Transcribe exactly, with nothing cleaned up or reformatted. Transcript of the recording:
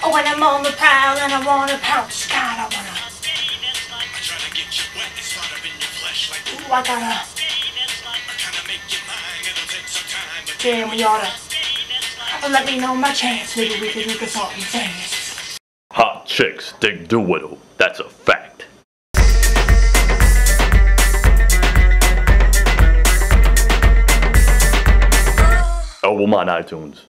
Oh, when I'm on the prowl and I wanna pounce, God, I wanna. Ooh, I gotta. Damn, we oughta. Let me know my chance. Maybe we can look at something famous. Hot chicks dig DooWiTTle. That's a fact. Album on iTunes.